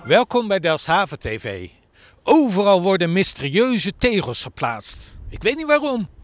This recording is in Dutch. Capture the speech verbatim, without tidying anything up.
Welkom bij Delfshaven T V. Overal worden mysterieuze tegels geplaatst. Ik weet niet waarom.